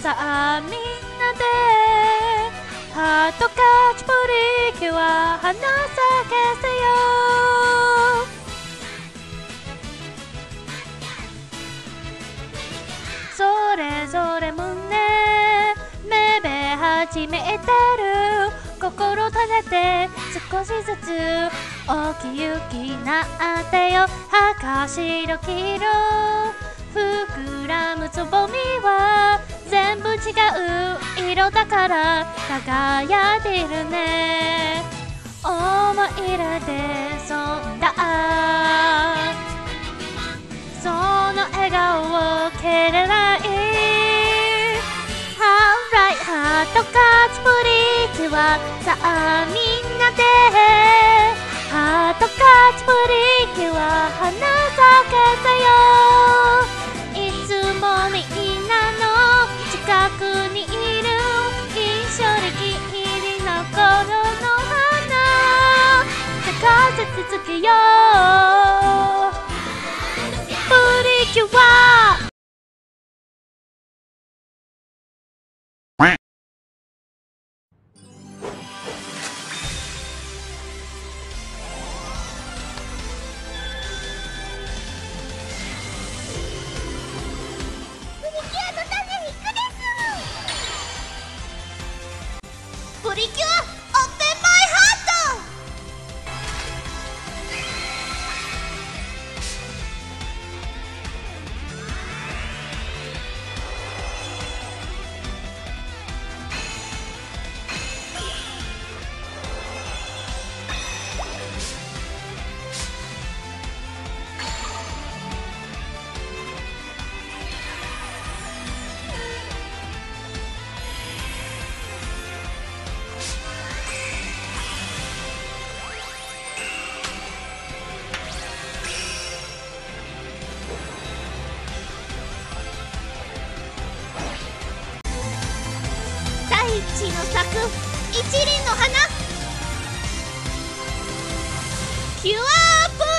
さあみんなでハートカッチプリキュア花咲けせよ。それぞれ胸めべ始めてる。心立てて少しずつ大きゆきなってよ。赤白黄色膨らむつぼみは全部違う色だから輝いているね。思い入れでそんだその笑顔を蹴れない。Alright ハートカッチプリキュアさあみんなでハートカッチプリキュア花咲けたよ。いつもみんなの近くにいる印象的に残るの花咲かせ続けようプリキュア。 プリキュアオープンマイハート。大地の咲く一輪の花キュアプ